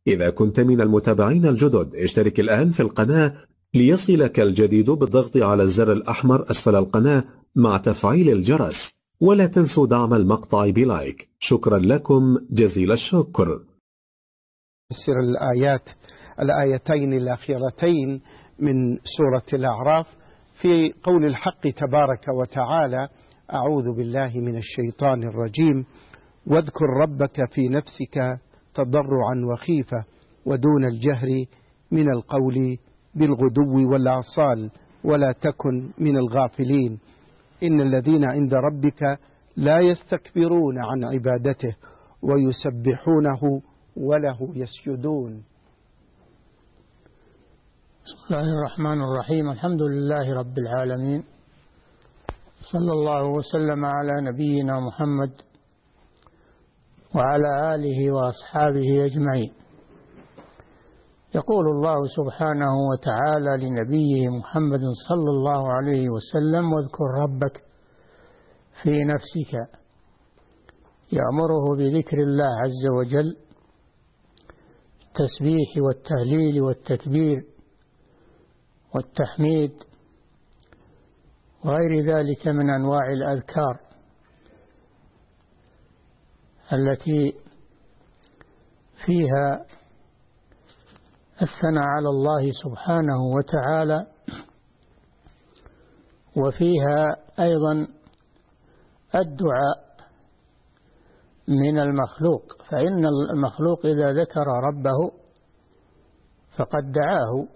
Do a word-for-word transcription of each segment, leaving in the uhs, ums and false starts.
إذا كنت من المتابعين الجدد اشترك الآن في القناة ليصلك الجديد بالضغط على الزر الأحمر أسفل القناة مع تفعيل الجرس، ولا تنسوا دعم المقطع بلايك. شكرا لكم جزيل الشكر. تفسير الآيات الآيتين الأخيرتين من سورة الأعراف في قول الحق تبارك وتعالى: أعوذ بالله من الشيطان الرجيم، واذكر ربك في نفسك تضرعا وخيفة ودون الجهر من القول بالغدو والآصال ولا تكن من الغافلين، إن الذين عند ربك لا يستكبرون عن عبادته ويسبحونه وله يسجدون. بسم الله الرحمن الرحيم. الحمد لله رب العالمين، صلى الله وسلم على نبينا محمد وعلى آله وأصحابه أجمعين. يقول الله سبحانه وتعالى لنبيه محمد صلى الله عليه وسلم: واذكر ربك في نفسك، يأمره بذكر الله عز وجل، التسبيح والتهليل والتكبير والتحميد وغير ذلك من أنواع الأذكار التي فيها الثناء على الله سبحانه وتعالى، وفيها أيضا الدعاء من المخلوق، فإن المخلوق إذا ذكر ربه فقد دعاه.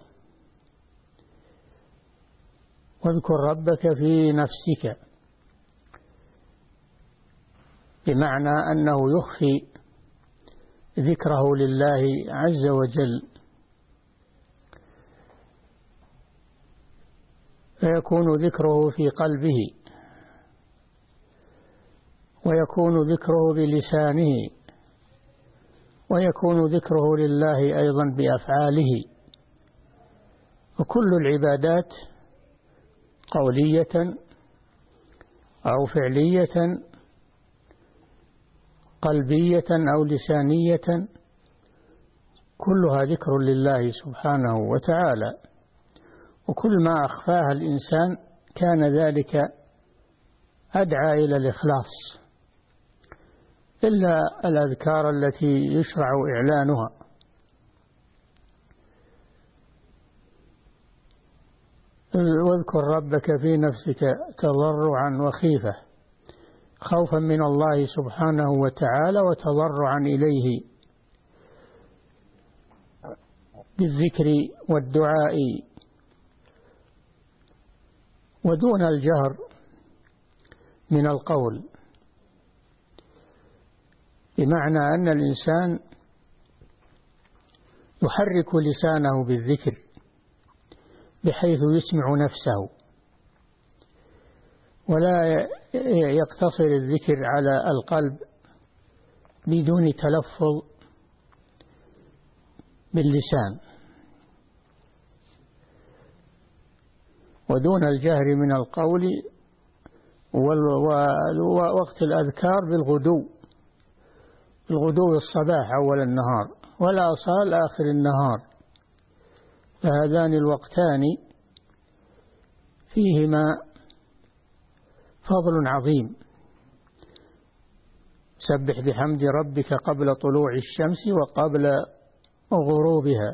واذكر ربك في نفسك بمعنى أنه يخفي ذكره لله عز وجل، فيكون ذكره في قلبه، ويكون ذكره بلسانه، ويكون ذكره لله أيضا بأفعاله. وكل العبادات قولية أو فعلية، قلبية أو لسانية، كلها ذكر لله سبحانه وتعالى. وكل ما أخفاها الإنسان كان ذلك أدعى إلى الإخلاص، إلا الأذكار التي يشرع إعلانها. واذكر ربك في نفسك تضرعا وخيفة، خوفا من الله سبحانه وتعالى وتضرعا إليه بالذكر والدعاء ودون الجهر من القول، بمعنى أن الإنسان يحرك لسانه بالذكر بحيث يسمع نفسه، ولا يقتصر الذكر على القلب بدون تلفظ باللسان، ودون الجهر من القول، ووقت الأذكار بالغدو، الغدو الصباح أول النهار والآصال آخر النهار، فهذان الوقتان فيهما فضل عظيم. سبح بحمد ربك قبل طلوع الشمس وقبل غروبها.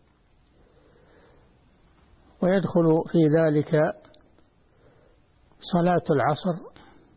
ويدخل في ذلك صلاة العصر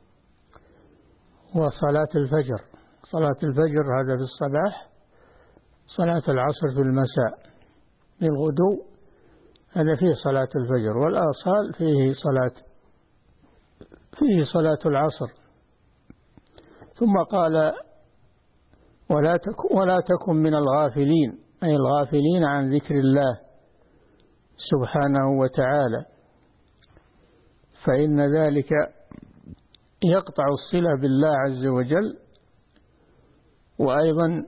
وصلاة الفجر. صلاة الفجر هذا في الصباح، صلاة العصر في المساء. للغدو هذا فيه صلاة الفجر، والآصال فيه صلاة فيه صلاة العصر. ثم قال: ولا تكن, ولا تكن من الغافلين، أي الغافلين عن ذكر الله سبحانه وتعالى، فإن ذلك يقطع الصلة بالله عز وجل، وأيضا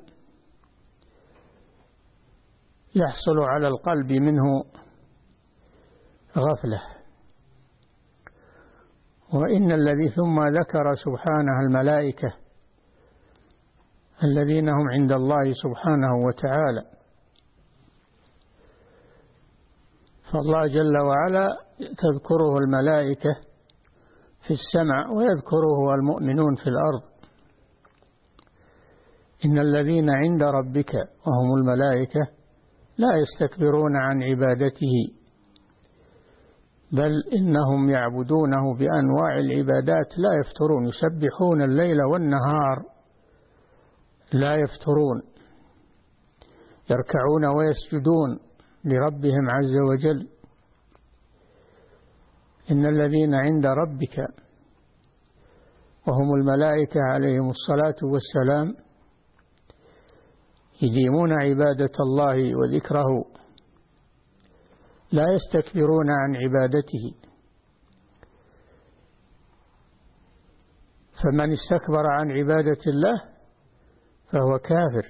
يحصل على القلب منه غفلة. وإن الذي ثم ذكر سبحانه الملائكة الذين هم عند الله سبحانه وتعالى، فالله جل وعلا تذكره الملائكة في السمع ويذكره المؤمنون في الأرض. إن الذين عند ربك وهم الملائكة لا يستكبرون عن عبادته بل إنهم يعبدونه بأنواع العبادات لا يفترون، يسبحون الليل والنهار لا يفترون، يركعون ويسجدون لربهم عز وجل. إن الذين عند ربك وهم الملائكة عليهم الصلاة والسلام يديمون عبادة الله وذكره لا يستكبرون عن عبادته. فمن استكبر عن عبادة الله فهو كافر.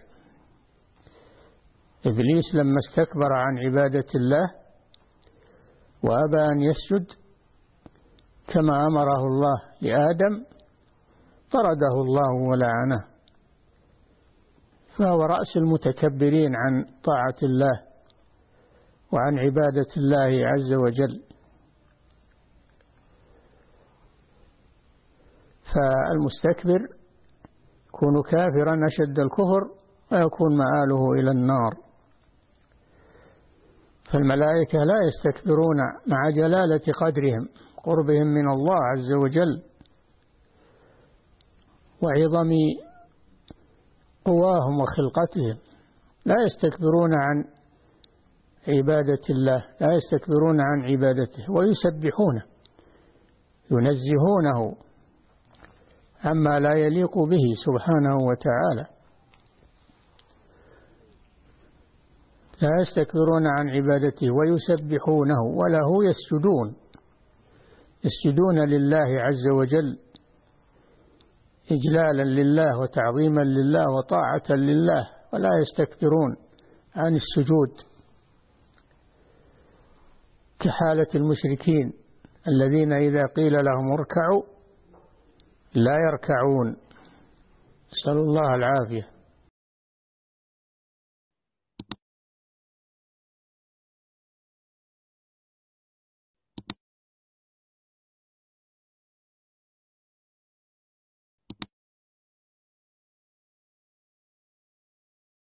إبليس لما استكبر عن عبادة الله وأبى أن يسجد كما أمره الله لآدم طرده الله ولعنه، فهو رأس المتكبرين عن طاعة الله وعن عبادة الله عز وجل. فالمستكبر يكون كافرا أشد الكفر ويكون مآله إلى النار. فالملائكة لا يستكبرون مع جلالة قدرهم قربهم من الله عز وجل وعظم قواهم وخلقتهم، لا يستكبرون عن عبادة الله، لا يستكبرون عن عبادته ويسبحونه ينزهونه عما لا يليق به سبحانه وتعالى. لا يستكبرون عن عبادته ويسبحونه وله يسجدون، يسجدون لله عز وجل إجلالا لله وتعظيما لله وطاعة لله، ولا يستكبرون عن السجود كحالة المشركين الذين إذا قيل لهم اركعوا لا يركعون، نسأل الله العافية.